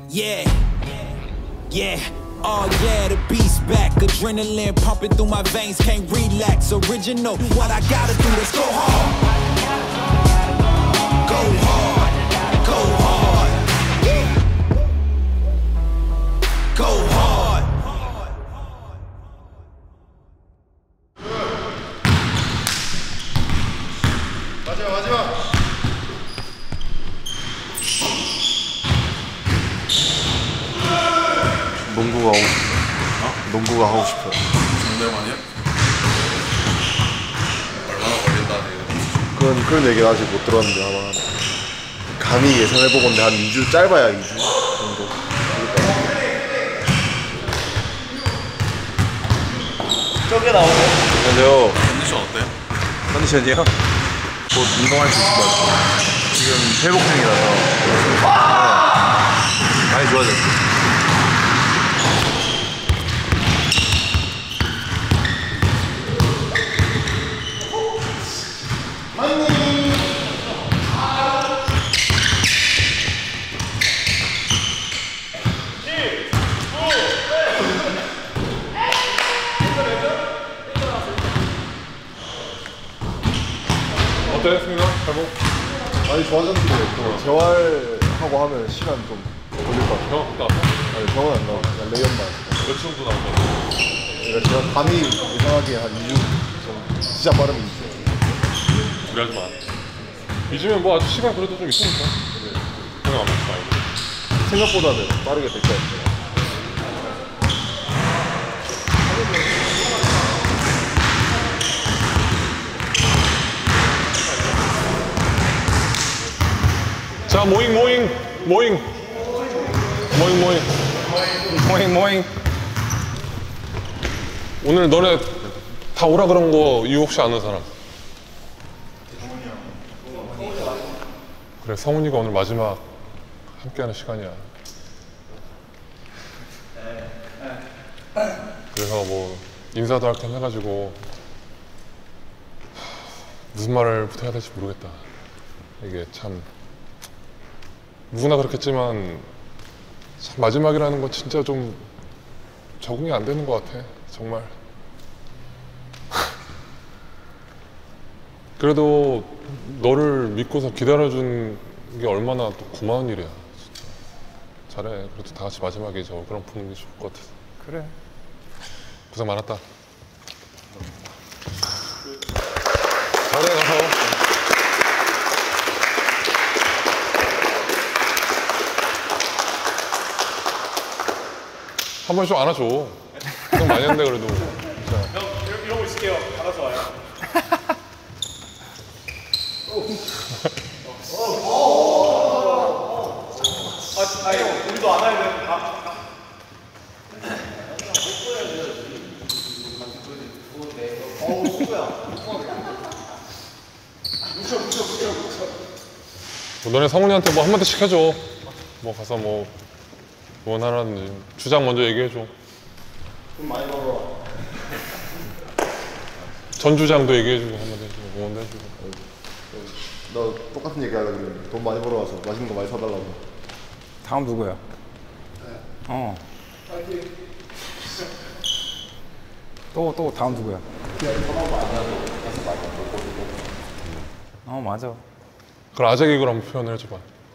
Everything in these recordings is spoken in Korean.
Yeah, yeah, oh yeah, the beat's back. Adrenaline pumping through my veins, can't relax. Original, what I gotta do, let's go hard. Go hard, go hard. Go hard. 마지막. 농구가 하고 싶어. 농구가 하고 싶어. 정대만이야? 얼마나 걸린다는 그런 얘기는 아직 못 들었는데 아마 감히 예상해보건데 한 2주 짧아야 2주 정도. 저게 나오네. 안녕하세요. 컨디션 어때? 컨디션이요? 곧 운동할 수 있을 것 같아요. 지금 회복 중이라서 많이 좋아졌어요. 어때, 승민아? 회복? 많이 좋아졌는데 또 재활하고 하면 시간 좀 걸릴 것 같아요. 병원 갔다 왔어? 아니 병원 안 나와. 그냥 레이언만. 며칠 정도 나온 거야? 그러니까 제가 감히 예상하기에 한 2주 좀 진짜 빠르면 2주. 무리하지 마. 이주면 뭐 아직 시간 그래도 좀 있으니까. 그냥 안 먹지 말고. 생각보다는 빠르게 될 것 같아요. 자, 모잉. 오늘 너네 다 오라 그런 거 이유 혹시 아는 사람? 그래, 성훈이가 오늘 마지막 함께하는 시간이야. 그래서 뭐 인사도 할 겸 해가지고 무슨 말을부터 해야 될지 모르겠다. 이게 참 누구나 그렇겠지만 참 마지막이라는 건 진짜 좀 적응이 안 되는 것 같아. 정말. 그래도 너를 믿고서 기다려준 게 얼마나 또 고마운 일이야. 진짜. 잘해. 그래도 다 같이 마지막에 저 그런 분위기 좋을 것 같아. 그래. 고생 많았다. 잘해 가서. 한 번 좀 안아줘. 고생 많이 했는데 그래도. 진짜. 형 이러고 있을게요. 알아서 와요. 형 우리도 안아야 돼. 뭐 너네 성훈이한테 뭐 한마디씩 해줘. 뭐 가서 뭐 응원하라든지 주장 먼저 얘기해줘. 돈 많이 벌어. 전 주장도 얘기해주고 한마디 해주고 응원도 해주고. 너 똑같은 얘기 하려고 그랬는데 돈 많이 벌어와서 맛있는 거 많이 사달라고. 다음 누구야? 또 다음 누구야? 맞아. 그럼 아재 개그로 한번 표현을 해줘봐.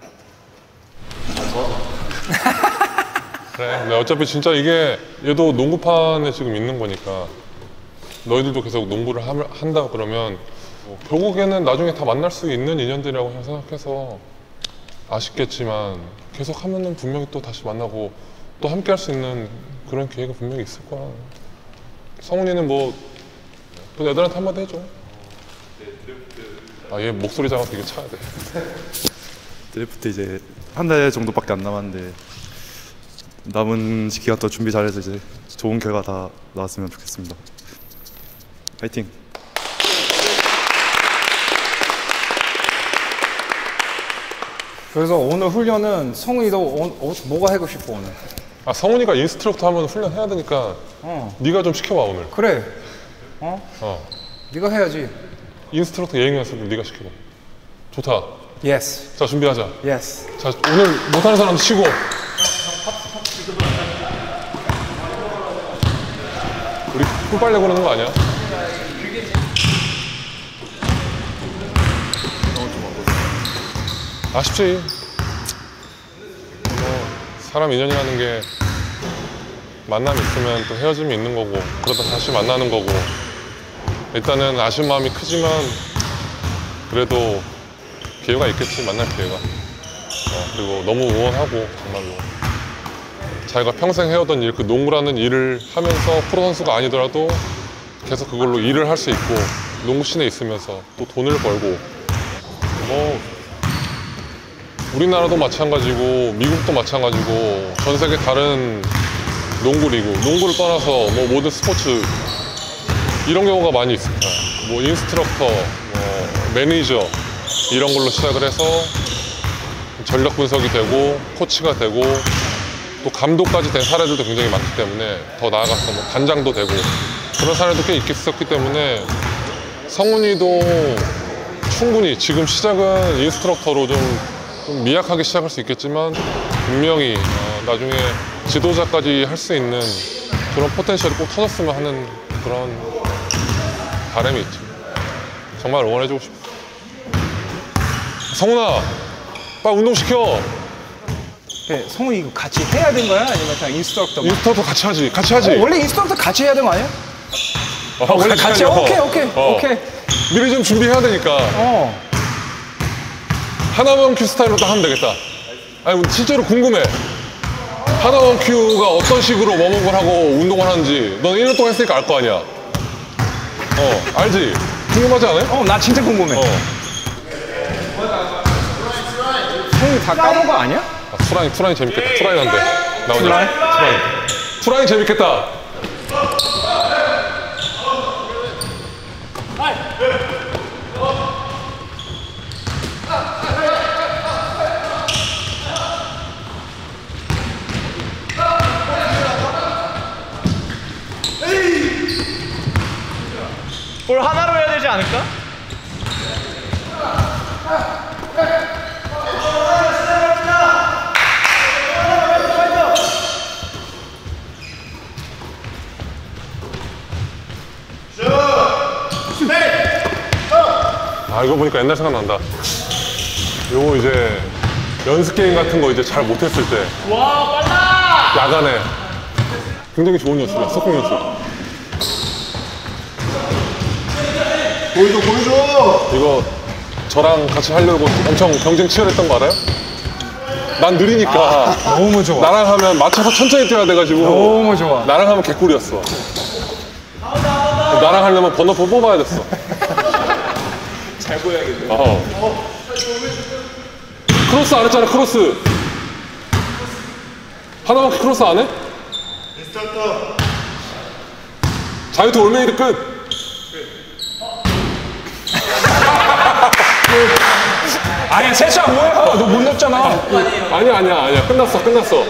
그래. 근데 어차피 진짜 이게 얘도 농구판에 지금 있는 거니까 너희들도 계속 농구를 한다 그러면 뭐 결국에는 나중에 다 만날 수 있는 인연들이라고 생각해서 아쉽겠지만 계속 하면은 분명히 또 다시 만나고 또 함께 할 수 있는 그런 기회가 분명히 있을 거야. 성훈이는 뭐 그 애들한테 한마디 해줘. 아, 얘 목소리 작아 되게 차야 돼. 드래프트 이제 한 달 정도밖에 안 남았는데 남은 기간 더 준비 잘해서 이제 좋은 결과 다 나왔으면 좋겠습니다. 파이팅! 그래서 오늘 훈련은 성훈이도 뭐가 하고 싶어 오늘? 아, 성훈이가 인스트럭터 하면 훈련해야 되니까 네가 좀 시켜봐 오늘. 그래. 어. 네가 해야지. 인스트럭터 예행 연습을 네가 시켜봐. 좋다. Yes. 자, 준비하자. Yes. 자, 오늘 못하는 사람 쉬고. 꿀 빨려 그러는 거 아니야? 아쉽지. 뭐 사람 인연이라는 게 만남이 있으면 또 헤어짐이 있는 거고 그러다 다시 만나는 거고 일단은 아쉬운 마음이 크지만 그래도 기회가 있겠지, 만날 기회가. 그리고 너무 응원하고 정말로 자기가 평생 해오던 일, 그 농구라는 일을 하면서 프로 선수가 아니더라도 계속 그걸로 일을 할 수 있고 농구씬에 있으면서 또 돈을 벌고 뭐 우리나라도 마찬가지고 미국도 마찬가지고 전 세계 다른 농구 리그, 농구를 떠나서 뭐 모든 스포츠 이런 경우가 많이 있을 거야. 뭐 인스트럭터, 뭐 매니저 이런 걸로 시작을 해서 전력 분석이 되고 코치가 되고 또 감독까지 된 사례들도 굉장히 많기 때문에 더 나아가서 뭐 단장도 되고 그런 사례도 꽤 있었기 때문에 성훈이도 충분히 지금 시작은 인스트럭터로 좀 미약하게 시작할 수 있겠지만 분명히 나중에 지도자까지 할 수 있는 그런 포텐셜이 꼭 터졌으면 하는 그런 바람이 있죠. 정말 응원해주고 싶어. 성훈아, 빨리 운동시켜. 네, 성훈이 이거 같이 해야 되는 거야? 아니면 그냥 인스트럭터만? 인스트럭터 같이 하지. 같이 하지. 원래 인스트럭터 같이 해야 되는 거 아니야? 원래 같이 하려고. 오케이. 미리 좀 준비해야 되니까. 하나만 큐 스타일로 딱 하면 되겠다. 아니 실제로 궁금해. 하나만 큐가 어떤 식으로 워밍업을 하고 운동을 하는지 넌 1년 동안 했으니까 알 거 아니야. 알지? 궁금하지 않아요? 나 진짜 궁금해. 성훈이 다 까먹은 거 아니야? 투라인 재밌겠다. 투라인 한대. 나오냐? 투라인 재밌겠다. 볼 하나로 해야 되지 않을까? 이거 보니까 옛날 생각난다. 요거 이제 연습 게임 같은 거 이제 잘 못했을 때. 와, 빨라! 야간에. 굉장히 좋은 연습이야, 석공 연습. 보여줘. 이거 저랑 같이 하려고 엄청 경쟁 치열했던 거 알아요? 난 느리니까. 너무 좋아. 나랑 하면 맞춰서 천천히 뛰어야 돼가지고. 너무 좋아. 나랑 하면 개꿀이었어. 나랑 하려면 번호표 뽑아야 됐어. 잘 보여야겠네. 크로스 안 했잖아, 크로스. 하나만 크로스 안 해? 자유투 올메이드 끝. 아니야, 세수야 뭐야? 너 못 넣었잖아. 아니야. 끝났어.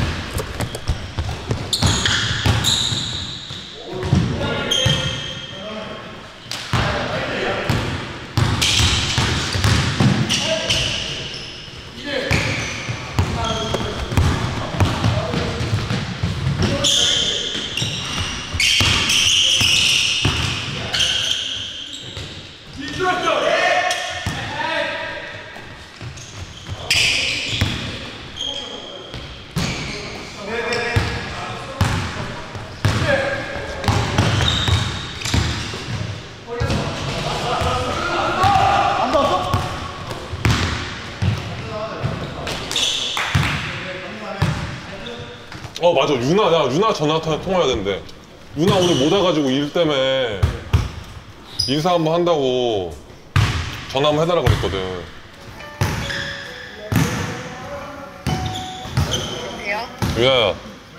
맞아. 유나 전화 통화해야 된대. 유나 오늘 못 와가지고 일 때문에 인사 한번 한다고 전화 한번 해달라고 그랬거든. 여보세요? 유나야.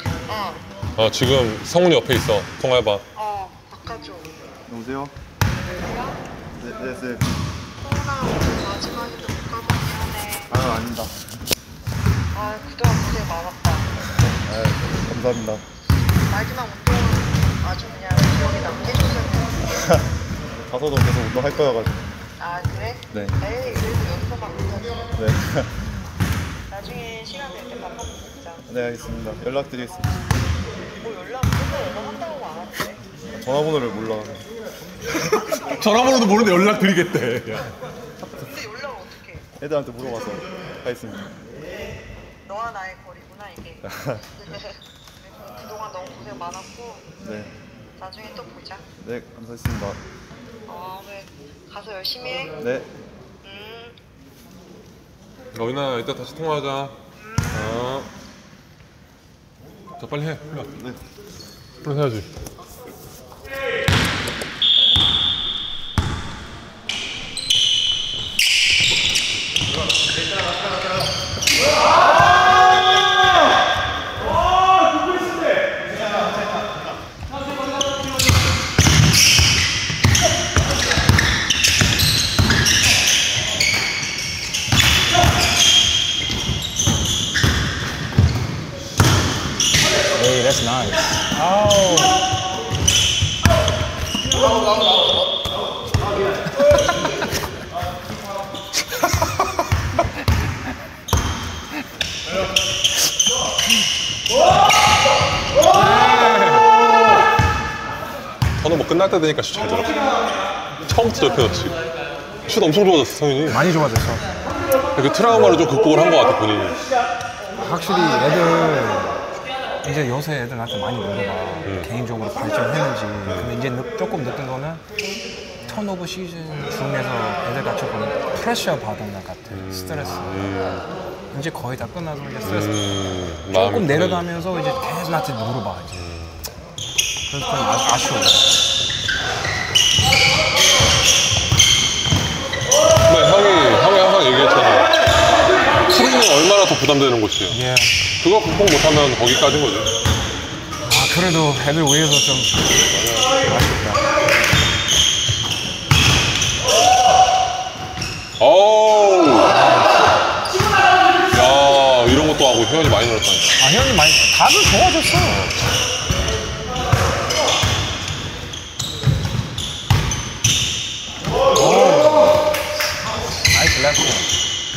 지금 성훈이 옆에 있어. 통화해봐. 바꿔줘. 여보세요? 네. 성훈아, 마지막인데 못 가고 미안해. 아닙니다. 그동안 고생 많았다. 감사합니다. 마지막 운동은 아주 그냥 기억에 남게 해줬어야 돼. 가서도 계속 운동할 거여가지고. 그래? 네. 에이, 그래도 여기서만 못하지. 네. 나중에 시간 될 때 밥 먹고 먹자. 네, 알겠습니다. 연락드리겠습니다. 뭐 연락 맨날 연락한다고 안 왔대. 전화번호를 몰라. 전화번호도 모르는데 연락 드리겠대. 근데 연락을 어떻게 해? 애들한테 물어봐서 하겠습니다. 너와 나의 거리구나 이게. 그동안 너무 고생 많았고 네. 나중에 또 보자. 네, 감사했습니다. 그래. 가서 열심히 해. 네. 너희나 이따 다시 통화하자. 자 빨리 해. 빨리 와. 네. 빨리 해야지. Hey, that's nice. Oh. 저는 뭐 끝날 때 되니까 슛 잘 들어. 처음부터 옆에 넣지. 슛 엄청 좋아졌어 성윤이. 많이 좋아졌어. 그 트라우마를 좀 극복을 한 것 같아 본인이. 확실히 애들 이제 요새 애들한테 많이 물어봐. 개인적으로 발전했는지. 근데 이제 조금 느낀 거는 턴오버 시즌 중에서 애들 같이 보면 프레셔 받은 것 같아. 스트레스. 이제 거의 다 끝나서 이제 스트레스 조금 내려가면서 이제 계속 나한테 물어봐 이제. 그래서 좀 아쉬워. 근데 형이 항상 얘기했잖아. 프리는 얼마나 더 부담되는 곳이에요. 예. 그거 극복 못하면 거기까지인 거지. 아 그래도 애들 위해서 좀 아쉽다. 어우. 야 이런 것도 하고 효연이 많이 늘었다니까. 아 형이 많이 다들 좋아졌어. 나이스 랩.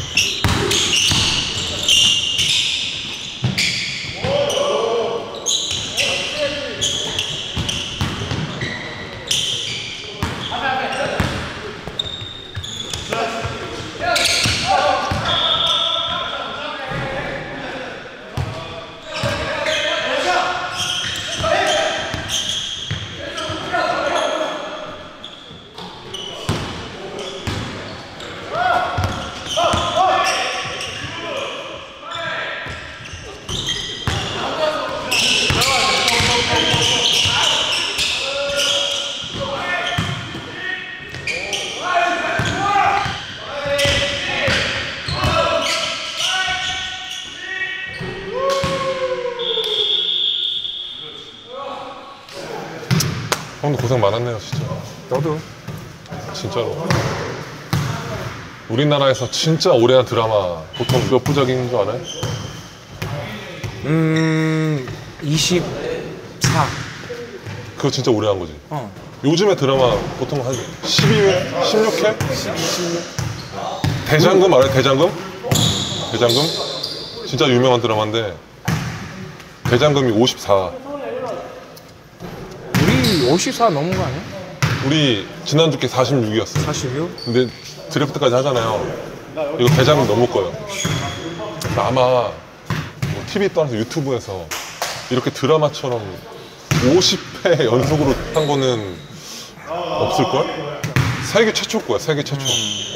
형도 고생 많았네요 진짜. 너도. 진짜로. 우리나라에서 진짜 오래 한 드라마 보통 몇 부작인 줄 알아요? 24. 그거 진짜 오래 한 거지. 어. 요즘에 드라마 보통 한 12회? 16회? 대장금 알아요? 대장금? 대장금? 진짜 유명한 드라마인데 대장금이 54. 우리 54 넘은 거 아니야? 우리 지난주께 46이었어. 46? 근데 드래프트까지 하잖아요. 이거 대장금 넘을 거예요. 아마 뭐 TV 떠나서 유튜브에서 이렇게 드라마처럼 50회 연속으로 한 거는 없을걸? 세계 최초일 거야, 세계 최초.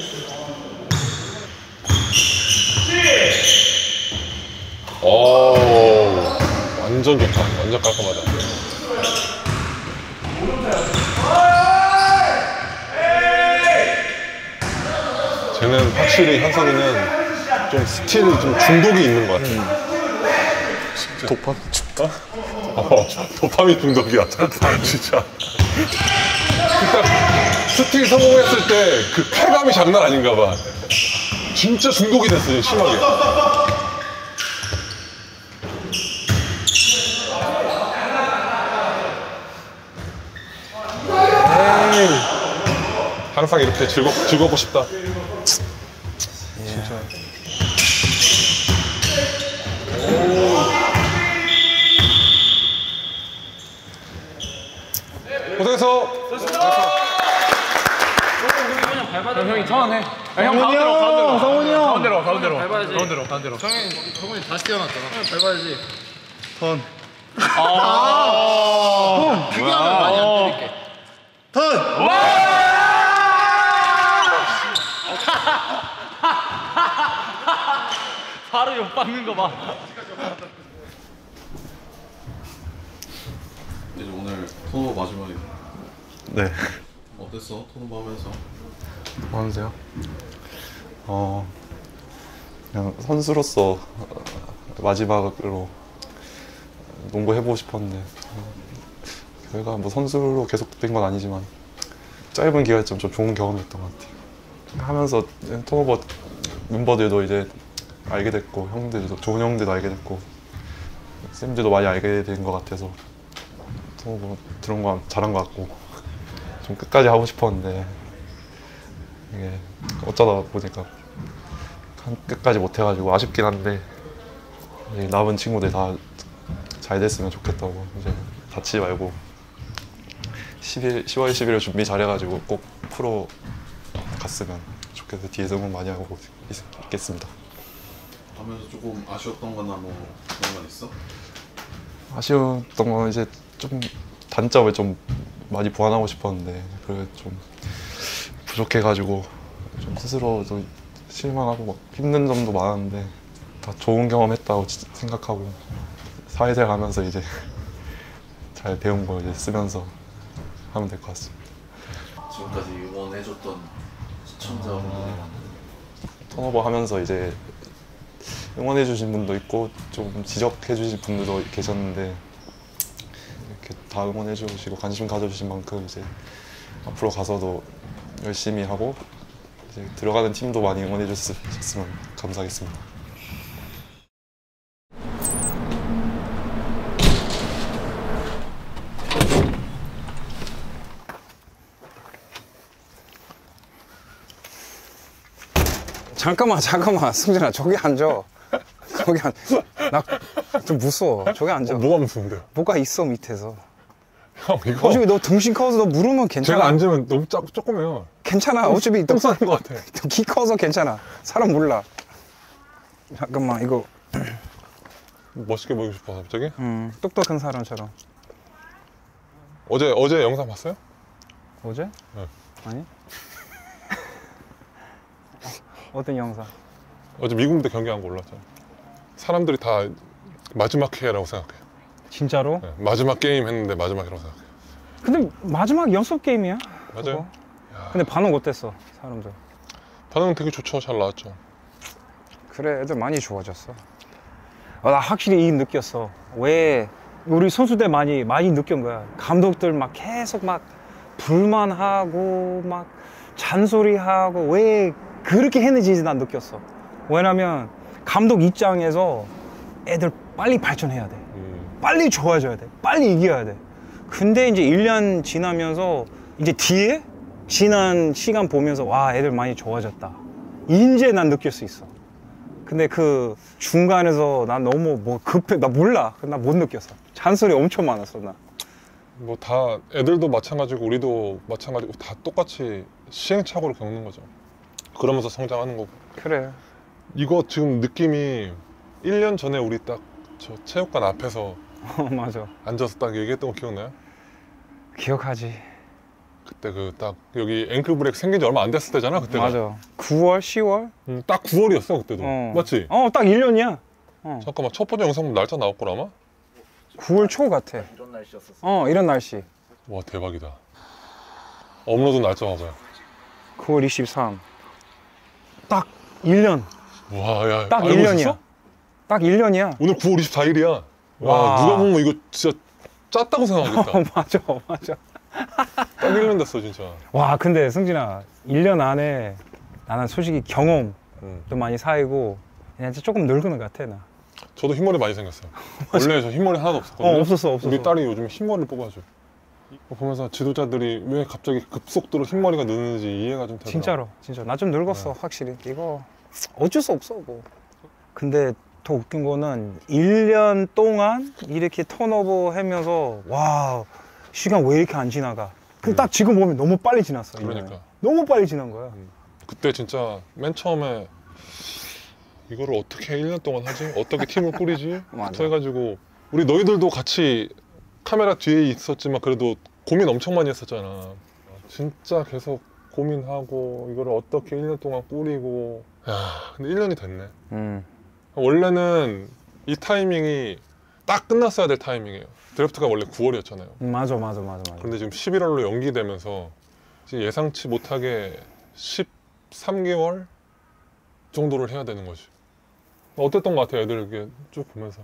완전 좋다. 완전 깔끔하다. 쟤는 확실히 현석이는 좀 스틸 좀 중독이 있는 것 같아. 도파민 춥다. 도파민 중독이야. 진짜. 일단 스틸 성공했을 때 그 쾌감이 장난 아닌가 봐. 진짜 중독이 됐어, 심하게. 항상 이렇게 즐겁고 싶다. 진짜. 형이 턴해. 형 가운데로. 성훈이 형. 가운데로. 밟아야지. 가운데로. 성훈이 다시 태어났잖아. 밟아야지. 턴. 특이하면 많이 안 때릴게. 턴. 바로 욕 받는 거 봐. 이제 오늘 토너 마지막이야. 네. 어땠어? 토너 하면서? 뭐 하세요? 그냥 선수로서 마지막으로 농구 해보고 싶었는데 결과 뭐 선수로 계속된 건 아니지만 짧은 기간이지만 좀 좋은 경험이었던 것 같아요. 하면서 토너버 멤버들도 이제 알게 됐고 형들도 좋은 형들도 알게 됐고 쌤들도 많이 알게 된 것 같아서 토너버 들어온 거 잘한 것 같고 좀 끝까지 하고 싶었는데 이게 어쩌다 보니까 끝까지 못 해가지고 아쉽긴 한데 남은 친구들 다 잘 됐으면 좋겠다고 이제 다치지 말고 10월 11일 준비 잘해가지고 꼭 프로 갔으면 좋겠어요. 뒤에서 응원 많이 하고 있겠습니다. 하면서 조금 아쉬웠던 거나 뭐 그런 건 있어? 아쉬웠던 건 이제 좀 단점을 좀 많이 보완하고 싶었는데 그게 좀 부족해가지고 좀 스스로도 실망하고 막 힘든 점도 많았는데 다 좋은 경험했다고 생각하고 사회생활 하면서 이제 잘 배운 걸 이제 쓰면서 하면 될 것 같습니다. 지금까지 응원해줬던 시청자분들이랑 턴오버 하면서 이제 응원해주신 분도 있고 좀 지적해주신 분들도 계셨는데 이렇게 다 응원해주시고 관심 가져주신 만큼 이제 앞으로 가서도 열심히 하고 이제 들어가는 팀도 많이 응원해주셨으면 감사하겠습니다. 잠깐만 승진아 저기 앉아. 나 좀 무서워. 저기 앉아. 뭐가 무서운데요? 뭐가 있어 밑에서. 형 이거 어차피 너 등신 커서 너 물으면 괜찮아. 제가 앉으면 너무 조그매요. 괜찮아. 어차피 똥 싸는 것 같아. 키 커서 괜찮아. 사람 몰라. 잠깐만 이거 멋있게 보이고 싶어서 갑자기? 똑똑한 사람처럼. 어제 영상 봤어요? 어제? 네. 아니? 어떤 영상? 어제 미국대 경기한 거 올랐잖아. 사람들이 다 마지막 회라고 생각해. 진짜로? 네, 마지막 게임 했는데 마지막 회라고 생각해. 근데 마지막 연습 게임이야? 맞아요. 근데 반응 어땠어? 사람들? 반응 되게 좋죠. 잘 나왔죠. 그래 애들 많이 좋아졌어. 나 확실히 이 느꼈어. 왜 우리 선수들 많이 느낀 거야. 감독들 막 계속 막 불만하고 막 잔소리하고 왜 그렇게 했는지 난 느꼈어. 왜냐면 감독 입장에서 애들 빨리 발전해야 돼. 빨리 좋아져야 돼. 빨리 이겨야 돼. 근데 이제 1년 지나면서 이제 뒤에 지난 시간 보면서 와 애들 많이 좋아졌다. 이제 난 느낄 수 있어. 근데 그 중간에서 난 너무 뭐 급해. 나 몰라. 나 못 느꼈어. 잔소리 엄청 많았어 나. 뭐 다 애들도 마찬가지고 우리도 마찬가지고 다 똑같이 시행착오를 겪는 거죠. 그러면서 성장하는 거고. 그래. 이거 지금 느낌이 1년 전에 우리 딱 저 체육관 앞에서 맞아. 앉아서 딱 얘기했던 거 기억나요? 기억하지. 그때 그 딱 여기 앵클 브레이크 생긴 지 얼마 안 됐을 때잖아 그때가. 맞아. 9월, 10월? 딱 9월이었어 그때도. 맞지? 딱 1년이야. 잠깐만 첫 번째 영상 보면 날짜 나올 걸 아마? 9월 초 같아. 이런 날씨였었어. 이런 날씨. 와 대박이다. 업로드 날짜 봐봐요. 9월 23. 딱 1년. 와, 야, 딱 알고 1년이야. 있었어? 딱 1년이야. 오늘 9월 24일이야. 와, 와. 누가 보면 이거 진짜 짰다고 생각하겠다. 맞아. 딱 1년 됐어, 진짜. 와, 근데 승진아, 1년 안에 나는 솔직히 경험도 많이 쌓이고 그냥 조금 늙은 것 같아, 나. 저도 흰머리 많이 생겼어요. 원래 저 흰머리 하나도 없었거든요. 없었어. 우리 딸이 요즘 흰머리를 뽑아줘. 보면서 지도자들이 왜 갑자기 급속도로 흰머리가 느는지 이해가 좀 되더라고요. 진짜. 나 좀 늙었어, 확실히. 이거 어쩔 수 없어, 뭐. 근데 더 웃긴 거는 1년 동안 이렇게 턴오버 하면서 와, 시간 왜 이렇게 안 지나가. 근데 딱 지금 보면 너무 빨리 지났어. 그러니까. 너무 빨리 지난 거야. 그때 진짜 맨 처음에 이거를 어떻게 1년 동안 하지? 어떻게 팀을 꾸리지? 맞아. 해가지고 우리 너희들도 같이 카메라 뒤에 있었지만 그래도 고민 엄청 많이 했었잖아. 진짜 계속 고민하고 이거를 어떻게 1년 동안 꾸리고. 야, 근데 1년이 됐네. 원래는 이 타이밍이 딱 끝났어야 될 타이밍이에요. 드래프트가 원래 9월이었잖아요. 맞아. 그런데 지금 11월로 연기되면서 지금 예상치 못하게 13개월 정도를 해야 되는 거지. 어땠던 것 같아, 애들 이렇게 쭉 보면서?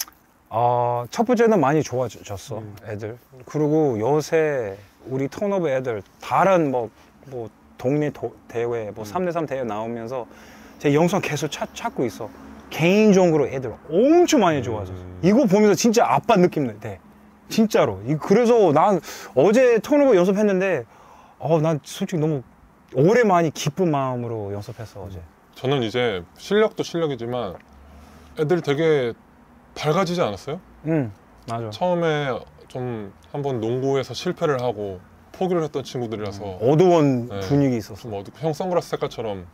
첫 번째는 많이 좋아졌어, 애들. 그리고 요새 우리 턴오버 애들 다른 뭐 동네 대회, 뭐 3대3 대회 나오면서 제 영상 계속 찾고 있어. 개인적으로 애들 엄청 많이 좋아졌어. 이거 보면서 진짜 아빠 느낌 돼. 진짜로. 그래서 난 어제 턴오버 연습했는데 난 솔직히 너무 오랜만에 기쁜 마음으로 연습했어, 어제. 저는 이제 실력도 실력이지만 애들 되게 밝아지지 않았어요? 맞아. 처음에 좀 한번 농구에서 실패를 하고 포기를 했던 친구들이라서 어두운 네, 분위기 있었어. 좀 어둡고 형 선글라스 색깔처럼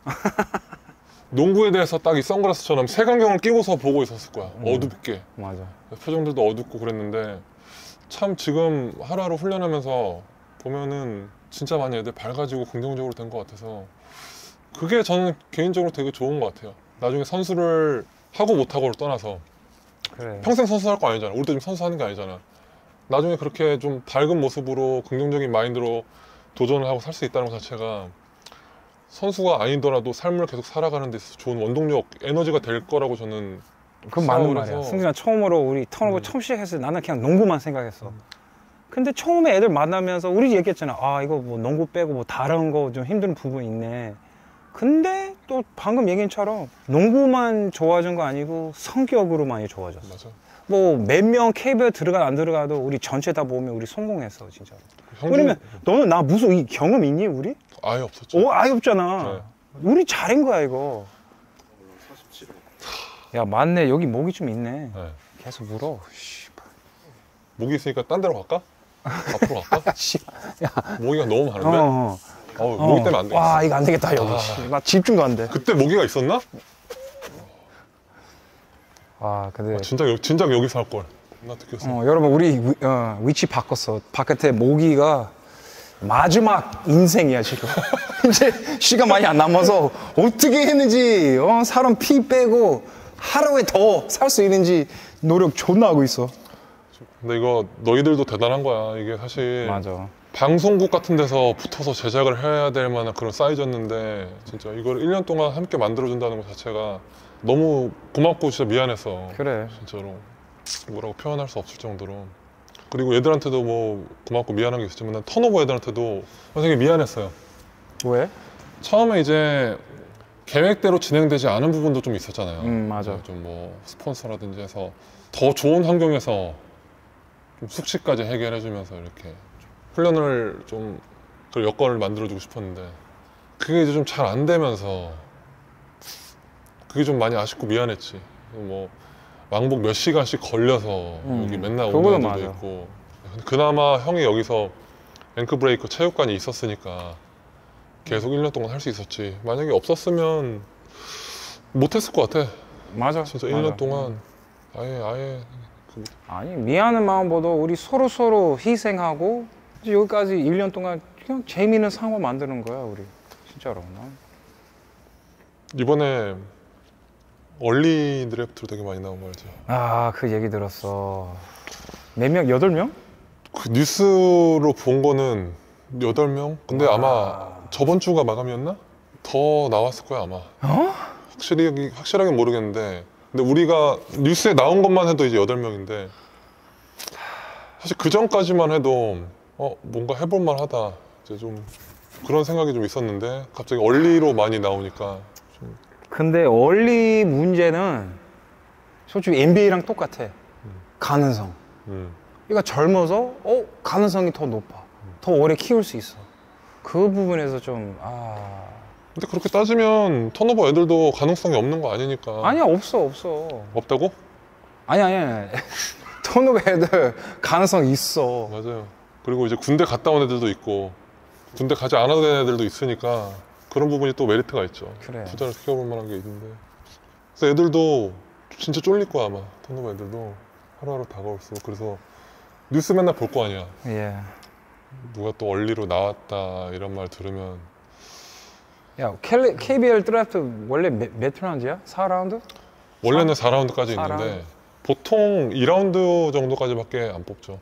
농구에 대해서 딱 이 선글라스처럼 색안경을 끼고서 보고 있었을 거야. 어둡게. 맞아. 표정들도 어둡고 그랬는데 참 지금 하루하루 훈련하면서 보면은 진짜 많이 애들 밝아지고 긍정적으로 된 것 같아서 그게 저는 개인적으로 되게 좋은 것 같아요. 나중에 선수를 하고 못하고를 떠나서 그래. 평생 선수 할 거 아니잖아. 우리도 지금 선수 하는 게 아니잖아. 나중에 그렇게 좀 밝은 모습으로 긍정적인 마인드로 도전을 하고 살 수 있다는 것 자체가 선수가 아니더라도 삶을 계속 살아가는 데 있어서 좋은 원동력, 에너지가 될 거라고 저는 그건 맞는 생각을 말이야. 해서. 승진아 처음으로 우리 턴오버 처음 시작했을 때 나는 그냥 농구만 생각했어. 근데 처음에 애들 만나면서 우리 얘기했잖아. 이거 뭐 농구 빼고 뭐 다른 거 좀 힘든 부분 있네. 근데 또 방금 얘기한 처럼 농구만 좋아진 거 아니고 성격으로 많이 좋아졌어. 맞아. 뭐 몇 명 KBL 들어가 안 들어가도 우리 전체 다 보면 우리 성공했어, 진짜로. 왜냐면 너는 나 무슨 이 경험 있니, 우리? 아예 없었죠. 아예 없잖아. 네. 우리 잘한 거야, 이거. 야, 맞네. 여기 목이 좀 있네. 네. 계속 물어. 목이 있으니까 딴 데로 갈까? 앞으로 갈까? 모기가 너무 많은데? 모기 때문에 안 되겠어. 와, 이거 안 되겠다, 여기. 나 집중도 안 돼. 그때 모기가 있었나? 근데. 진작 여기서 할 걸. 나 느꼈어. 여러분, 우리 위치 바꿨어. 바깥에 모기가 마지막 인생이야, 지금. 이제 시간 많이 안 남아서 어떻게 했는지, 사람 피 빼고 하루에 더 살 수 있는지 노력 존나 하고 있어. 근데 이거 너희들도 대단한 거야. 이게 사실 맞아. 방송국 같은 데서 붙어서 제작을 해야 될 만한 그런 사이즈였는데 진짜 이걸 1년 동안 함께 만들어준다는 것 자체가 너무 고맙고 진짜 미안했어. 그래. 진짜로 뭐라고 표현할 수 없을 정도로. 그리고 애들한테도 뭐 고맙고 미안한 게 있었지만 난 턴오버 애들한테도 되게 미안했어요. 왜? 처음에 이제 계획대로 진행되지 않은 부분도 좀 있었잖아요. 맞아. 좀 뭐 스폰서라든지 해서 더 좋은 환경에서 좀 숙식까지 해결해주면서 이렇게 훈련을 좀 그 여건을 만들어주고 싶었는데 그게 이제 좀 잘 안 되면서 그게 좀 많이 아쉽고 미안했지. 뭐 왕복 몇 시간씩 걸려서 여기 맨날 오는 애들도 있고. 그나마 형이 여기서 앵클브레이커 체육관이 있었으니까 계속 1년 동안 할 수 있었지. 만약에 없었으면 못했을 것 같아. 맞아. 진짜 1년 동안 아예 아니, 미안한 마음보다 우리 서로 희생하고 이제 여기까지 1년 동안 그냥 재미있는 상황 만드는 거야, 우리. 진짜로. 이번에 얼리 드래프트로 되게 많이 나온 거 알지? 그 얘기 들었어. 몇 명? 8명? 그 뉴스로 본 거는 8명? 근데 아마 저번 주가 마감이었나? 더 나왔을 거야 아마. 확실하게 모르겠는데 근데 우리가 뉴스에 나온 것만 해도 이제 8명인데 사실 그 전까지만 해도 뭔가 해볼만 하다 이제 좀 그런 생각이 좀 있었는데 갑자기 얼리로 많이 나오니까 좀. 근데 얼리 문제는 솔직히 NBA랑 똑같아. 가능성. 그러니까 젊어서 가능성이 더 높아. 더 오래 키울 수 있어. 그 부분에서 좀 근데 그렇게 따지면 턴오버 애들도 가능성이 없는 거 아니니까. 아니야, 없어. 없다고? 아니야. 턴오버 애들 가능성 있어. 맞아요. 그리고 이제 군대 갔다 온 애들도 있고 군대 가지 않아도 되는 애들도 있으니까 그런 부분이 또 메리트가 있죠. 그래. 투자를 시켜볼 만한 게 있는데 그래서 애들도 진짜 쫄릴 거야 아마. 턴오버 애들도 하루하루 다가올수록. 그래서 뉴스 맨날 볼 거 아니야. 예. 누가 또 얼리로 나왔다 이런 말 들으면. 야, KBL 드래프트 원래 몇 라운드야? 4라운드? 원래는 4라운드까지 4라운드? 있는데 보통 2라운드 정도까지밖에 안 뽑죠.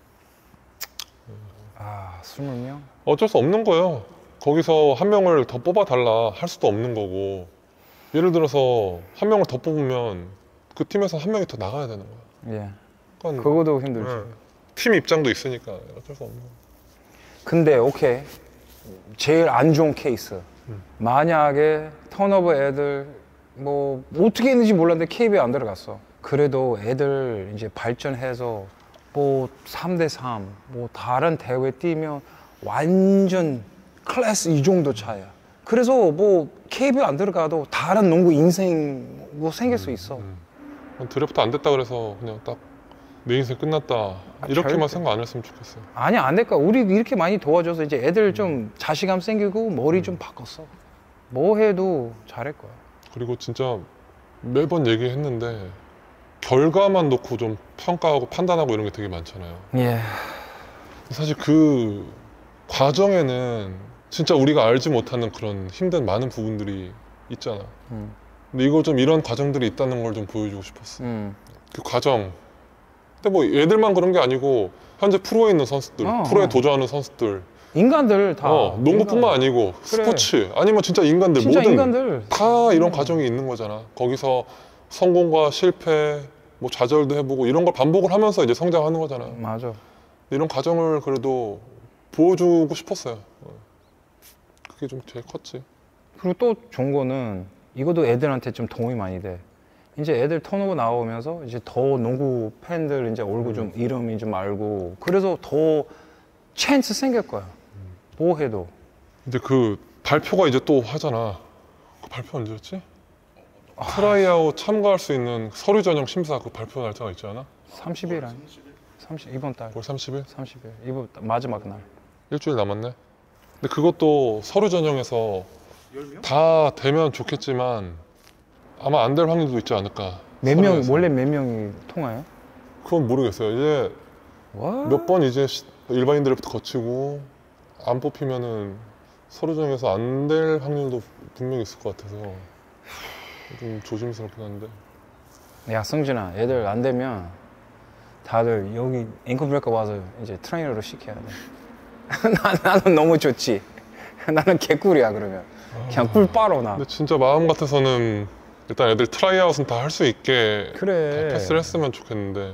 아, 20명? 어쩔 수 없는 거예요. 거기서 한 명을 더 뽑아달라 할 수도 없는 거고, 예를 들어서 한 명을 더 뽑으면 그 팀에서 한 명이 더 나가야 되는 거야. 예. 그러니까 그거도 힘들지. 팀 입장도 있으니까 어쩔 수 없는 거야. 근데 오케이. 제일 안 좋은 케이스. 만약에 턴오버 애들 뭐 어떻게 했는지 몰랐는데 KB에 안 들어갔어. 그래도 애들 이제 발전해서 뭐 3대3 뭐 다른 대회 뛰면 완전 클래스 이 정도 차야. 그래서 뭐 KB에 안 들어가도 다른 농구 인생 뭐 생길 수 있어. 드래프트 안 됐다 그래서 그냥 딱 내 인생 끝났다 이렇게만 절대. 생각 안 했으면 좋겠어요. 아니 안 될까? 우리 이렇게 많이 도와줘서 이제 애들 좀 자신감 생기고 머리 좀 바꿨어. 뭐 해도 잘할 거야. 그리고 진짜 매번 얘기했는데 결과만 놓고 좀 평가하고 판단하고 이런 게 되게 많잖아요. 예. 사실 그 과정에는 진짜 우리가 알지 못하는 그런 힘든 많은 부분들이 있잖아. 근데 이거 좀 이런 과정들이 있다는 걸 좀 보여주고 싶었어. 그 과정. 근데 뭐 얘들만 그런 게 아니고 현재 프로에 있는 선수들, 프로에 도전하는 선수들, 인간들 다. 농구뿐만 아니고 스포츠 아니면 진짜 인간들 진짜 모든 인간들. 다 이런 과정이 있는 거잖아. 거기서 성공과 실패, 뭐 좌절도 해보고 이런 걸 반복을 하면서 이제 성장하는 거잖아. 맞아. 이런 과정을 그래도 보여주고 싶었어요. 그게 좀 제일 컸지. 그리고 또 좋은 거는 이것도 애들한테 좀 도움이 많이 돼. 이제 애들 턴오버 나오면서 이제 더 농구 팬들 이제 얼굴 좀 이름이 좀 알고 그래서 더 찬스 생길 거야. 뭐 해도. 이제 그 발표가 이제 또 하잖아. 그 발표 언제였지? 트라이아웃 참가할 수 있는 서류 전형 심사 그 발표 날짜가 있지 않아? 30일 아니? 이번 달. 올 30일? 30일. 이번 마지막 날. 일주일 남았네. 근데 그것도 서류 전형에서 다 되면 좋겠지만 아마 안 될 확률도 있지 않을까. 몇 명, 서류에서. 원래 몇 명이 통화해요? 그건 모르겠어요. 이제 몇 번 이제 일반인 드래프트 거치고 안 뽑히면은 서류 전형에서 안 될 확률도 분명히 있을 것 같아서 좀 조심스럽긴 한데. 야, 성진아, 애들 안 되면 다들 여기 앵커 브레이커 와서 이제 트레이너로 시켜야 돼. 나는 너무 좋지. 나는 개꿀이야, 그러면. 그냥 꿀 빨어, 나. 근데 진짜 마음 같아서는 일단 애들 트라이아웃은 다 할 수 있게 그래. 다 패스를 했으면 좋겠는데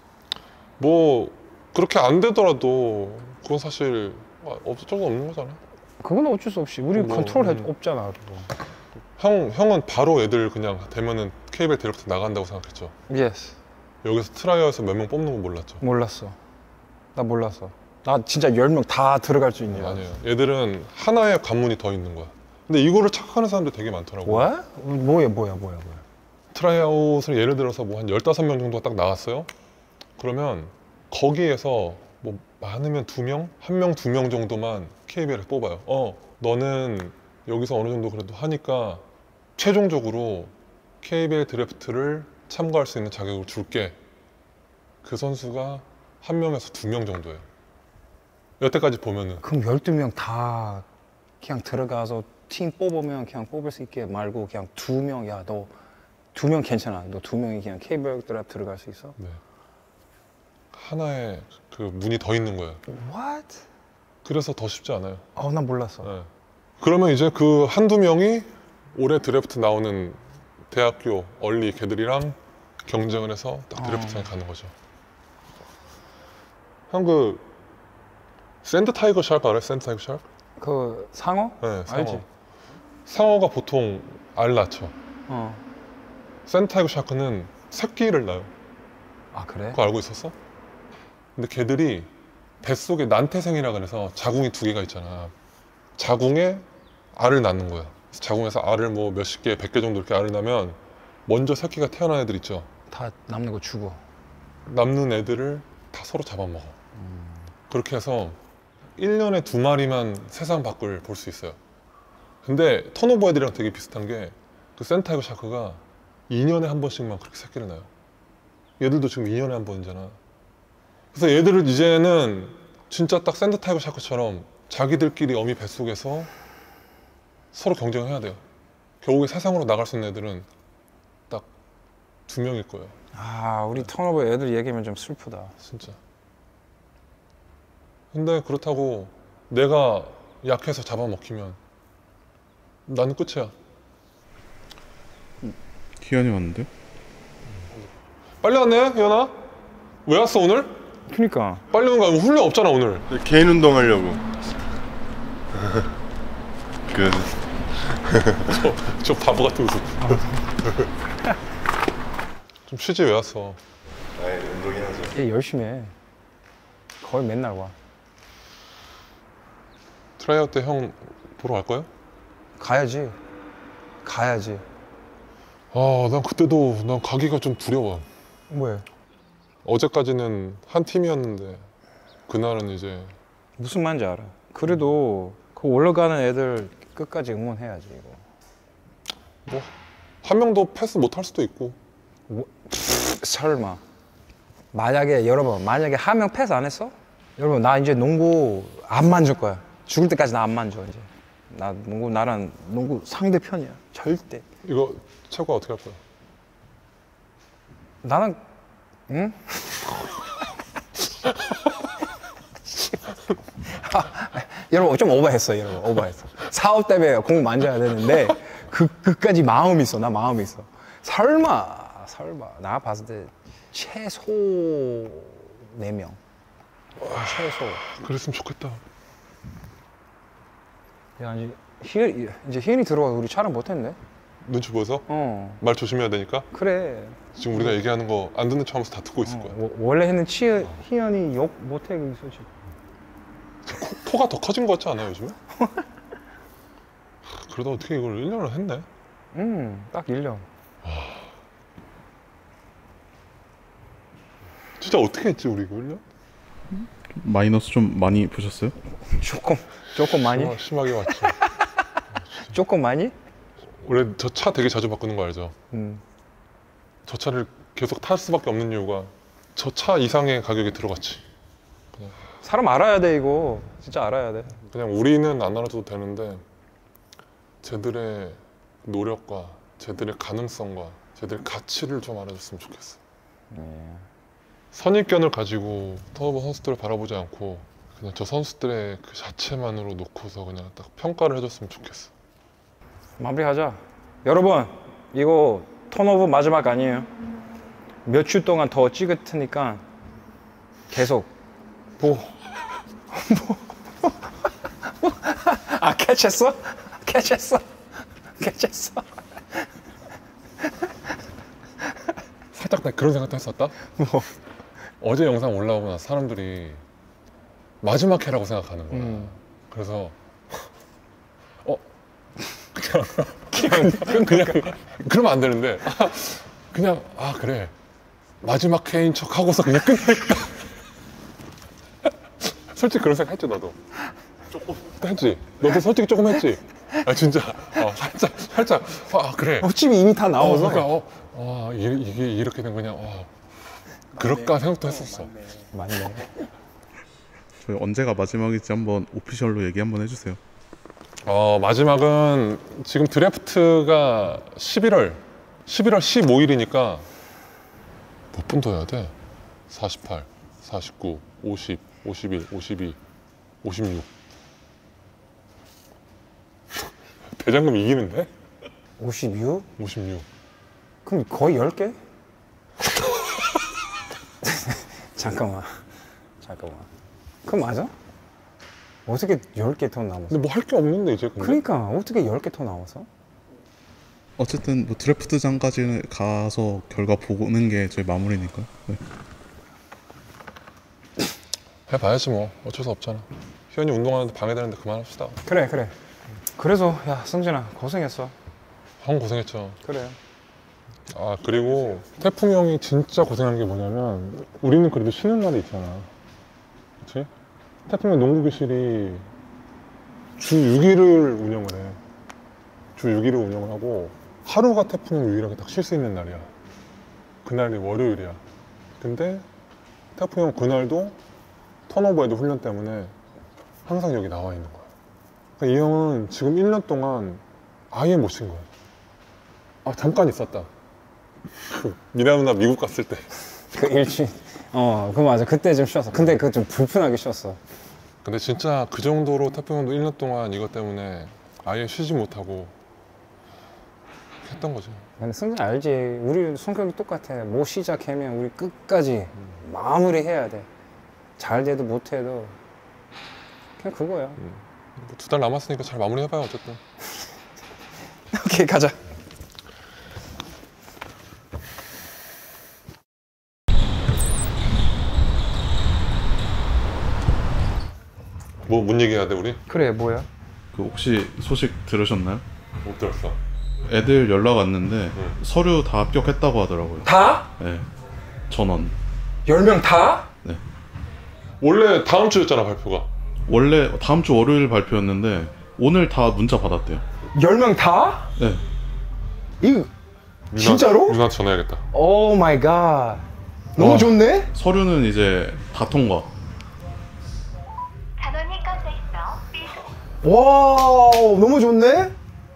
뭐 그렇게 안 되더라도 그건 사실 어쩔 수 없는 거잖아. 그건 어쩔 수 없이. 우리 뭐, 컨트롤 없잖아, 그거. 형은 바로 애들 그냥 되면은 KBL 드래프트 나간다고 생각했죠. 예스. 여기서 트라이아웃에서 몇 명 뽑는 건 몰랐죠. 몰랐어. 나 몰랐어. 나 진짜 10명 다 들어갈 수 있는 줄 알았어. 아니에요. 얘들은 하나의 관문이 더 있는 거야. 근데 이거를 착각하는 사람들 되게 많더라고. 뭐야? 뭐야? 트라이아웃을 예를 들어서 뭐 한 15명 정도가 딱 나왔어요. 그러면 거기에서 뭐 많으면 2명? 1명, 2명 정도만 KBL에 뽑아요. 너는 여기서 어느 정도 그래도 하니까 최종적으로 KBL 드래프트를 참가할 수 있는 자격을 줄게. 그 선수가 1명에서 2명 정도예요. 여태까지 보면은. 그럼 12명 다 그냥 들어가서 팀 뽑으면 그냥 뽑을 수 있게 말고 그냥 2명, 야, 너 2명 괜찮아. 너 2명이 그냥 KBL 드래프트 들어갈 수 있어? 네. 하나의 그 문이 더 있는 거예요. What? 그래서 더 쉽지 않아요. 난 몰랐어. 네. 그러면 이제 그 한두 명이 올해 드래프트 나오는 대학교 얼리 걔들이랑 경쟁을 해서 딱 드래프트에 가는 거죠. 형 그 샌드 타이거 샤크 알아요? 샌드 타이거 샤크? 그 상어? 네, 상어. 알지? 상어가 보통 알 낳죠. 어. 샌드 타이거 샤크는 새끼를 낳아요. 아, 그래? 그거 알고 있었어? 근데 걔들이 뱃속에 난태생이라 그래서 자궁이 2개가 있잖아. 자궁에 알을 낳는 거야. 그래서 자궁에서 알을 뭐 몇십 개, 100개 정도 이렇게 알을 낳으면 먼저 새끼가 태어난 애들 있죠. 다 남는 거 죽어. 남는 애들을 다 서로 잡아먹어. 그렇게 해서 1년에 2마리만 세상 밖을 볼 수 있어요. 근데 턴오버 애들이랑 되게 비슷한 게 그 센타이거 샤크가 2년에 한 번씩만 그렇게 새끼를 낳아요. 얘들도 지금 2년에 한 번이잖아. 그래서 얘들을 이제는 진짜 딱 샌드타이거 샤크처럼 자기들끼리 어미 뱃속에서 서로 경쟁을 해야 돼요. 결국에 세상으로 나갈 수 있는 애들은 딱 2명일 거예요. 아, 우리 턴오버 애들 얘기하면 좀 슬프다. 진짜. 근데 그렇다고 내가 약해서 잡아먹히면 나는 끝이야. 희연이 왔는데? 빨리 왔네, 희연아? 왜 왔어, 오늘? 그니까. 빨리 온 거야. 훈련 없잖아, 오늘. 개인 운동 하려고. 그 저 바보 같은 웃음. 좀 쉬지 왜 왔어? 아예 운동해야죠. 얘 열심히 해. 거의 맨날 와. 트라이아웃 때 형 보러 갈 거야? 가야지. 가야지. 아, 난 그때도 난 가기가 좀 두려워. 왜? 어제까지는 한 팀이었는데 그날은 이제 무슨 말인지 알아. 그래도 그 올라가는 애들 끝까지 응원해야지 이거. 뭐 한 명도 패스 못 할 수도 있고. 뭐, 설마. 만약에 여러분 만약에 한 명 패스 안 했어? 여러분 나 이제 농구 안 만질 거야. 죽을 때까지 나 안 만져 이제. 나 농구 나랑 농구 상대편이야. 절대. 이거 최고가 어떻게 할 거야? 나는 응? 여러분 좀 오버했어 여러분 오버했어. 사업 때문에 공부 만져야 되는데 그까지 마음이 있어. 나 마음이 있어. 설마 나 봤을 때 최소 4명. 최소. 그랬으면 좋겠다. 야 이제 희연이 들어와서 우리 촬영 못했네. 눈치 보여서? 어. 말 조심해야 되니까? 그래. 지금 우리가 얘기하는 거 안 듣는 척 하면서 다 듣고 있을 거야. 원래는 희연이 욕 못해 솔직히. 코가 더 커진 거 같지 않아요 요즘에? 그러다 어떻게 이걸 1년을 했네? 딱 1년. 진짜 어떻게 했지 우리 이거 1년? 마이너스 좀 많이 보셨어요? 조금 많이? 심하게 왔죠. 조금 많이? 원래 저 차 되게 자주 바꾸는 거 알죠? 음. 저 차를 계속 탈 수밖에 없는 이유가 저 차 이상의 가격이 들어갔지. 사람 알아야 돼 이거. 진짜 알아야 돼. 그냥 우리는 안 알아줘도 되는데 쟤들의 노력과 쟤들의 가능성과 쟤들의 가치를 좀 알아줬으면 좋겠어. 선입견을 가지고 턴오버 선수들을 바라보지 않고 그냥 저 선수들의 그 자체만으로 놓고서 그냥 딱 평가를 해줬으면 좋겠어. 마무리하자. 여러분 이거 턴오버 마지막 아니에요. 몇 주 동안 더 찍을 테니까 계속 아 캐치했어? 살짝 나 그런 생각도 했었다? 뭐? 어제 영상 올라오고 나서 사람들이 마지막 회라고 생각하는 거야. 그래서 그냥 그러면 안 되는데 그냥 그래 마지막 회인 척 하고서 그냥 끝내겠다. 솔직히 그런 생각 했지 너도? 조금 했지? 너도 솔직히 조금 했지? 아 진짜 살짝 그래 집이 이미 다 나와서 그러니까 이게 이렇게 된 거냐 그럴까 생각도 했었어. 맞네. 저희 언제가 마지막일지 한번 오피셜로 얘기 한번 해주세요. 마지막은 지금 드래프트가 11월 15일이니까 몇 분 더 해야 돼? 48, 49, 50, 51, 52, 56 대장금 이기는데? 56? 56 그럼 거의 10개? 잠깐만 그럼 맞아? 어떻게 10개 더 남았어? 근데 뭐 할 게 없는데 이제 근데? 그러니까 어떻게 10개 더 남았어? 어쨌든 뭐 드래프트장까지 가서 결과 보는 게 저희 마무리니까요. 네. 해봐야지 뭐 어쩔 수 없잖아. 희연이 운동하는데 방해되는데 그만합시다. 그래 그래서 야 승진아 고생했어. 형 고생했죠. 그래. 그리고 태풍이 형이 진짜 고생한 게 뭐냐면 우리는 그래도 쉬는 날이 있잖아. 그치? 태풍의 농구교실이 주 6일을 운영을 해. 주 6일을 운영을 하고 하루가 태풍이 유일하게 딱 쉴 수 있는 날이야. 그날이 월요일이야. 근데 태풍이 형 그날도 턴오버헤드 훈련 때문에 항상 여기 나와 있는 거야. 그러니까 이 형은 지금 1년 동안 아예 못 쉰 거야. 아 잠깐 있었다. 미나 누나 미국 갔을 때. 그 일주일. 그거 맞아. 그때 좀 쉬었어. 근데 그거 좀 불편하게 쉬었어. 근데 진짜 그 정도로 태풍 형도 1년 동안 이것 때문에 아예 쉬지 못하고 했던 거죠. 근데 승진 알지. 우리 성격이 똑같아. 뭐 시작하면 우리 끝까지 마무리해야 돼. 잘 돼도 못 해도 그냥 그거야. 2달 남았으니까 잘 마무리해봐요 어쨌든. 오케이 가자. 뭔 얘기해야 돼 우리? 그래 뭐야? 그 혹시 소식 들으셨나요? 못 들었어. 애들 연락 왔는데 서류 다 합격했다고 하더라고요. 다? 네. 전원. 10명 다? 네. 원래 다음 주였잖아 발표가. 원래 다음 주 월요일 발표였는데 오늘 다 문자 받았대요. 10명 다? 네. 이거 진짜로? 누나한테 전화해야겠다. 오 마이 갓. 너무 좋네? 서류는 이제 다 통과. 단원이 꺼져 있어. 와 너무 좋네?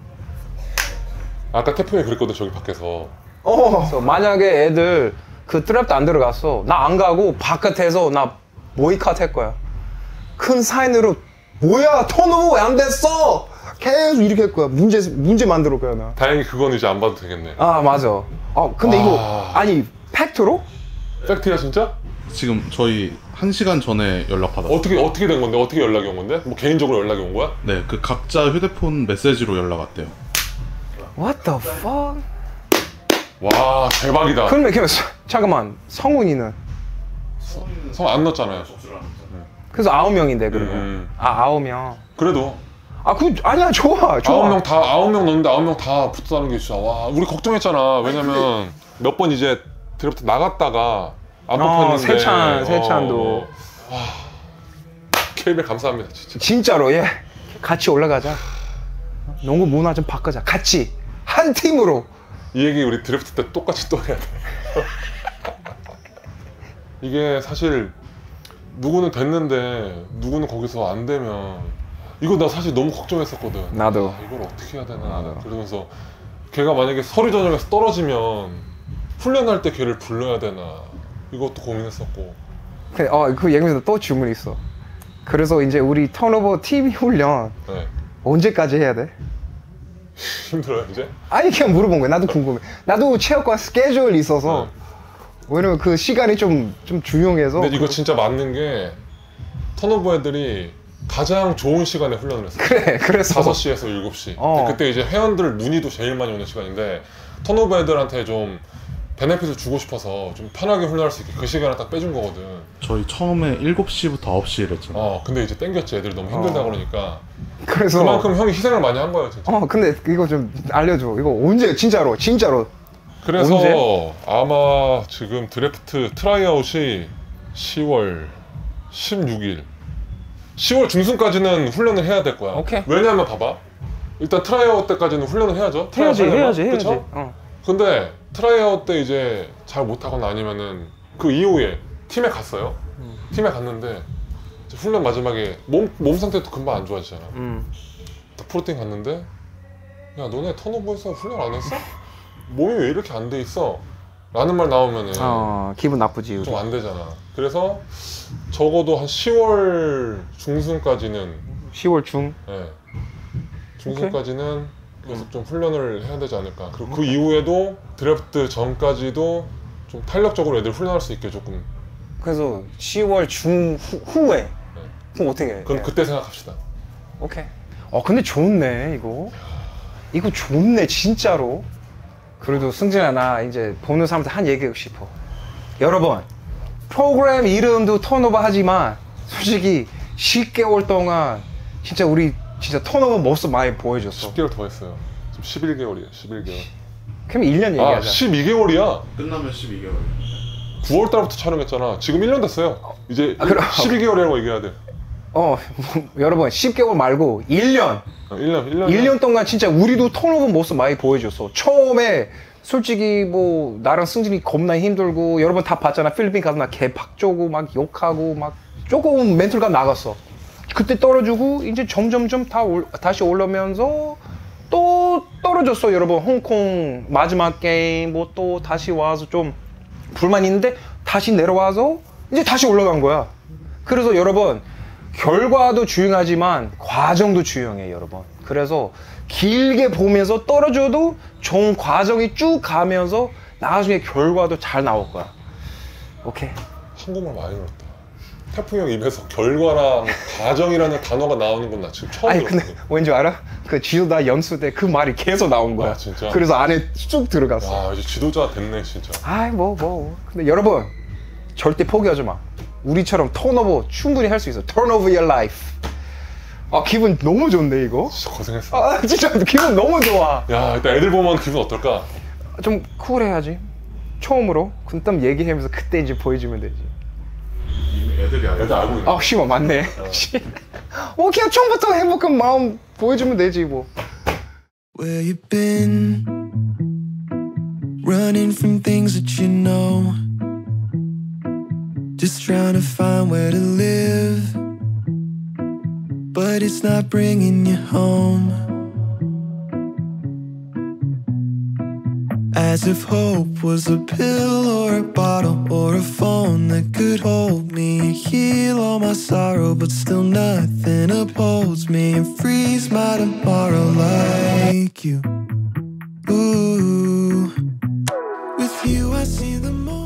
아까 태풍이 그랬거든 저기 밖에서. 그래서 만약에 애들 그 트랩도 안 들어갔어. 나 안 가고 바깥에서 나 보이콧 할 거야. 큰 사인으로 뭐야 턴오버 왜 안 됐어? 계속 이렇게 할 거야. 문제 만들 거야 나. 다행히 그건 이제 안 봐도 되겠네. 아 맞아. 근데 이거 아니 팩트로? 팩트야 진짜? 지금 저희 1시간 전에 연락 받았어요. 어떻게 된 건데? 어떻게 연락이 온 건데? 뭐 개인적으로 연락이 온 거야? 네, 그 각자 휴대폰 메시지로 연락 왔대요. What the fuck? 와 대박이다. 그러면 잠깐만 성훈이는? 성 안 넣었잖아요. 그래서 9명인데 그러면. 9명. 그래도 아니야 좋아. 9명 넣는데 9명 다 붙었다는 게 진짜 와 우리 걱정했잖아. 왜냐면 몇 번 이제 드래프트 나갔다가 안 뽑혔는데 세찬도 와 KBL 감사합니다 진짜. 진짜로 예 같이 올라가자. 농구 문화 좀 바꾸자. 같이 한 팀으로. 이 얘기 우리 드래프트 때 똑같이 또 해야 돼. 이게 사실 누구는 됐는데 누구는 거기서 안 되면 이거 나 사실 너무 걱정했었거든. 나도. 이걸 어떻게 해야 되나. 그러면서 걔가 만약에 서류 전형에서 떨어지면 훈련할 때 걔를 불러야 되나 이것도 고민했었고. 그 얘기에서 또 질문이 있어. 그래서 이제 우리 턴오버 TV 훈련 네. 언제까지 해야 돼? 힘들어요 이제? 아니 그냥 물어본 거야. 나도 궁금해. 나도 체육관 스케줄이 있어서 왜냐면 그 시간이 좀 중요해서. 근데 이거 진짜 맞는 게 턴오버 애들이 가장 좋은 시간에 훈련을 했어요. 그래 그래서 5시에서 7시. 그때 이제 회원들 문의도 제일 많이 오는 시간인데 턴오버 애들한테 좀 베네핏을 주고 싶어서 좀 편하게 훈련할 수 있게 그 시간을 딱 빼준 거거든. 저희 처음에 7시부터 9시 이랬잖아요. 근데 이제 땡겼지. 애들이 너무 힘들다 그러니까. 그래서 그만큼 형이 희생을 많이 한 거예요 진짜. 근데 이거 좀 알려줘. 이거 언제 진짜로 그래서 언제? 아마 지금 드래프트 트라이아웃이 10월 16일 10월 중순까지는 훈련을 해야 될 거야. 오케이. 왜냐면 봐봐 일단 트라이아웃 때까지는 훈련을 해야죠. 해야지. 그쵸? 근데 트라이아웃 때 이제 잘 못하거나 아니면은 그 이후에 팀에 갔어요. 팀에 갔는데 이제 훈련 마지막에 몸 상태도 금방 안 좋아지잖아. 프로팀 갔는데 야 너네 턴오버에서 훈련 안 했어? 몸이 왜 이렇게 안 돼 있어? 라는 말 나오면은 기분 나쁘지. 좀 안 되잖아. 그래서 적어도 한 10월 중순까지는 10월 중? 네. 중순까지는 계속 좀 훈련을 해야 되지 않을까. 그리고 그 이후에도 드래프트 전까지도 좀 탄력적으로 애들 훈련할 수 있게 조금. 그래서 10월 중 후에 그럼 어떻게 해? 그럼 그때 생각합시다. 오케이. 근데 좋네 이거 좋네 진짜로. 그래도 승진아 나 이제 보는 사람한테 한 얘기하고 싶어. 여러분 프로그램 이름도 턴오버 하지만 솔직히 10개월 동안 진짜 우리 진짜 턴오버 모습 많이 보여줬어. 10개월 더 했어요. 지금 11개월이에요 11개월. 그럼 1년 얘기하자. 12개월이야. 끝나면 12개월. 9월 달부터 촬영했잖아. 지금 1년 됐어요. 이제 12개월이라고 얘기해야 돼. 여러분 10개월 말고 1년. 1년 동안 진짜 우리도 턴오버 모습 많이 보여줬어. 처음에 솔직히 뭐 나랑 승진이 겁나 힘들고 여러분 다 봤잖아. 필리핀 가서 나 개팍 쪼고 막 욕하고 막 조금 멘탈가 나갔어. 그때 떨어지고 이제 점점점 다시 올라오면서 또 떨어졌어. 여러분 홍콩 마지막 게임 뭐 또 다시 와서 좀 불만 있는데 다시 내려와서 이제 다시 올라간 거야. 그래서 여러분 결과도 중요하지만 과정도 중요해 여러분. 그래서 길게 보면서 떨어져도 좋은 과정이 쭉 가면서 나중에 결과도 잘 나올 거야. 오케이. 한국말 많이 늘었다. 태풍 형 입에서 결과랑 과정이라는 단어가 나오는 건 나 지금 처음 들었어. 근데 왠지 알아? 그 지도자 연수 때 그 말이 계속 나온 거야. 진짜? 그래서 안에 쭉 들어갔어. 야, 이제 지도자 됐네 진짜. 근데 여러분 절대 포기하지 마. 우리처럼 턴오버 충분히 할 수 있어. Turn over your life. 기분 너무 좋은데 이거? 진짜 고생했어. 진짜 기분 너무 좋아. 야, 일단 애들 보면 기분 어떨까? 좀 쿨해야지. 처음으로. 그럼 얘기하면서 그때 이제 보여주면 되지. 애들 알고 있는. 씨발 맞네. 그냥 처음부터 행복한 마음 보여주면 되지 뭐. Where you been? Running from things that you know. Just trying to find where to live, but it's not bringing you home. As if hope was a pill or a bottle or a phone that could hold me, heal all my sorrow, but still nothing upholds me and frees my tomorrow like you. Ooh, with you I see the morning.